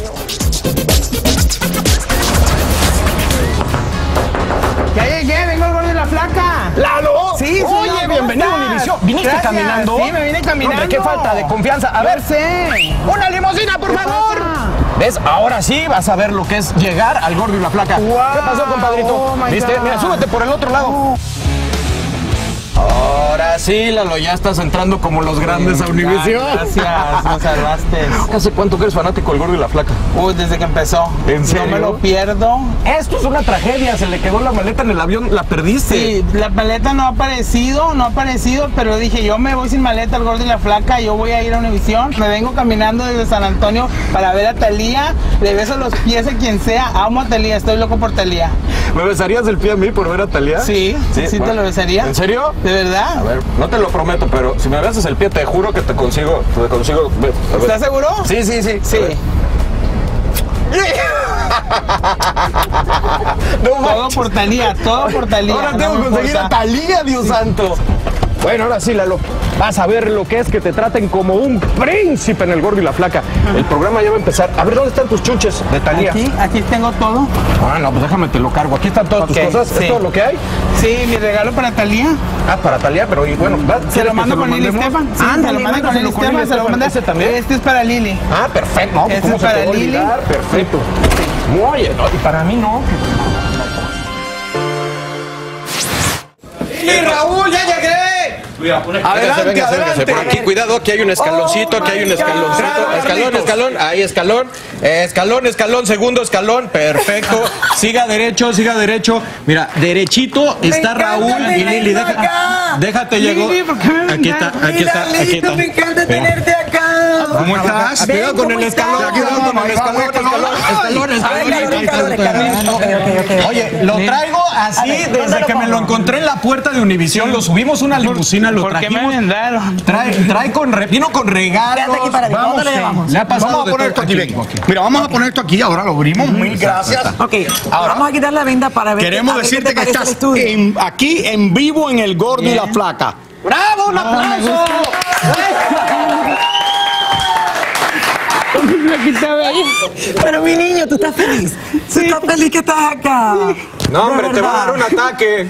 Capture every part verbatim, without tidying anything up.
Ya llegué, vengo el gordo y la flaca. ¡Lalo! Sí, Oye, señor, bienvenido a ¿cómo estás? Univisión. ¿Viniste Gracias. caminando? Sí, me vine caminando. Hombre, qué falta de confianza. A ver, sé. ¡una limusina, por ¿Qué favor! pasa? ¿Ves? Ahora sí vas a ver lo que es llegar al gordo y la flaca. Wow. ¿Qué pasó, compadrito? Oh, my ¿Viste? God. Mira, súbete por el otro lado. Oh. Ahora sí, Lalo, ya estás entrando como los grandes a Univisión. Gracias, me salvaste. ¿Hace cuánto que eres fanático del gordo y la flaca? Uy, desde que empezó. ¿En serio? No me lo pierdo. Esto es una tragedia, se le quedó la maleta en el avión, la perdiste. Sí, la maleta no ha aparecido, no ha aparecido, pero dije, yo me voy sin maleta al gordo y la flaca, yo voy a ir a Univisión. Me vengo caminando desde San Antonio para ver a Thalía, le beso los pies a quien sea, amo a Thalía, estoy loco por Thalía. ¿Me besarías el pie a mí por ver a Thalía? Sí, sí, sí, bueno. te lo besaría. ¿En serio? ¿De verdad? A ver, no te lo prometo, pero si me besas el pie, te juro que te consigo, te consigo. A ver. ¿Estás seguro? Sí, sí, sí. Sí. No, Todo por Thalía, todo por Thalía. ahora no tengo me que conseguir importa. a Thalía, Dios santo. Bueno, ahora sí, Lalo, vas a ver lo que es que te traten como un príncipe en el gordo y la flaca. El programa ya va a empezar. A ver, ¿dónde están tus chuches de Thalía? Aquí, aquí tengo todo. Ah, no, pues déjame te lo cargo. Aquí están todas Ok, tus cosas. sí. ¿Es todo lo que hay? Sí, mi regalo para Thalía. Ah, para Thalía, pero y bueno, ¿va? Se ¿quieres lo que mando con Lili mandemos? Estefan. Sí, Ándale, se lo mando con Lili mándaselo Estefan, se lo manda. ¿Ese también? Este es para Lili. Ah, perfecto. No, pues, Este ¿cómo es se te para va a Lili. olvidar? Perfecto. Muy bien. No, y para mí no. ¡Y Raúl, ya llegué! Adelante, Véngase, véngase, adelante. por aquí, cuidado, aquí hay un escaloncito, aquí hay un escaloncito. God. Escalón, Carlitos. escalón, ahí escalón. Eh, escalón, escalón, segundo escalón, perfecto. Siga derecho, siga derecho. Mira, derechito está encanta Raúl y tenerlo Lili. Deja- acá. déjate, llegó. Lili, ¿por qué me Aquí está, mandaste? aquí está, aquí está. Me encanta Mira. tenerte acá. ¿Cómo estás? Cuidado con ¿cómo el escalón, estás? cuidado con el escalón, escalón, escalón, escalón. Escalón, escalón. Ok, ok, ok. Oye, lo traigo así desde que me lo encontré en la puerta de Univisión. Lo subimos una limusina, lo ¿Por qué me trajimos. vendaron? Trae, trae con re- vino con regalos. Quédate aquí para mí. ¿Dónde le llevamos? Le ha pasado Vamos a de poner todo. esto aquí, ven. Mira, vamos a poner esto aquí, ahora lo abrimos, mil gracias. Ok, vamos a quitar la venda para ver. Queremos a ver qué decirte te que parece el estás estudio. en- aquí en vivo en El Gordo y la Flaca. ¡Bravo! ¡Un aplauso! Pero mi niño, tú estás feliz. Tú estás feliz que estás acá. No, hombre, De te va a dar verdad. un ataque.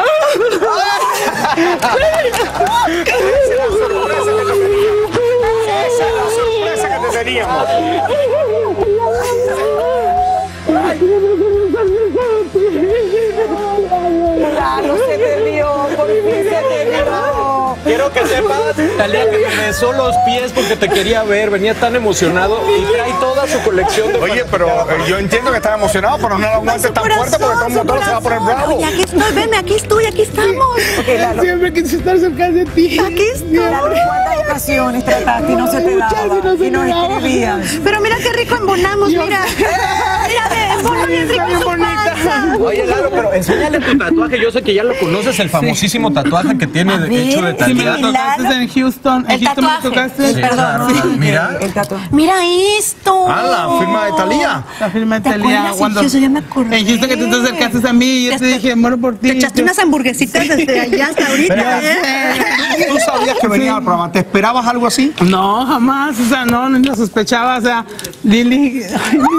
Claro, se te dio, por fin se te dio. Quiero que sepas, Thalía, que me besó los pies porque te quería ver, venía tan emocionado y trae toda su colección de Oye, pero eh, yo entiendo que estás emocionado, pero no lo aguantes tan fuerte porque todo el motor se va a poner bravo. Oye, aquí estoy, venme, aquí estoy, aquí estamos. Ok, Lalo. Siempre quise estar cerca de ti. Aquí estoy. Lalo, ¿cuántas ocasiones trataste y no se te daba? Y nos escribías. Pero mira qué rico embonamos, mira. Mira, ve, embona bien rico en su panza. Oye, Lalo, pero enséñale tu tatuaje. Yo sé que ya lo conoces, el famosísimo tatuaje que tiene de- ver, hecho de Si me Thalía. lo tocaste en Houston, en El Houston me tatuaje. tocaste. Sí, Perdón, claro. no, no, Mira. el tatuaje. Mira esto. Ah, la firma de Thalía. La firma de ¿Te Thalía. acuerdas? Cuando Yo ya me acordé. en Houston que tú te acercaste a mí y yo Ya te está. dije, muero por ti. Te echaste unas hamburguesitas desde allá hasta ahorita, ¿eh? ¿Tú sabías que venía al programa? ¿Te esperabas algo así? No, jamás, o sea, no, no lo sospechaba, o sea, Lili, ay, Lili,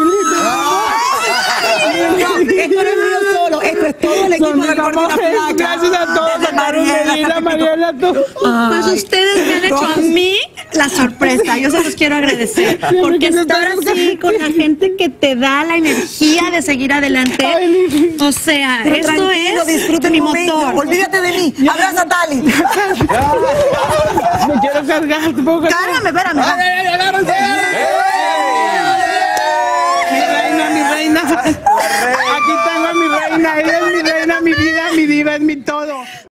Esto no es mío solo, esto es todo el equipo son del mis Gordo y la amores, Flaca. gracias a todos, Desde a Maru, Mariela Melina, hasta Mariela, tú. Pues ustedes me han hecho a mí la sorpresa. Yo se los quiero agradecer. Porque estar así con la gente que te da la energía de seguir adelante. O sea, Pero esto tranquilo, es disfruta mi el momento. motor. Olvídate de mí. Abraza a Tali. Me quiero cargar, te puedo cargar. Cárgame, espérame. Mi reina, mi reina. Aquí tengo a mi reina, ella es mi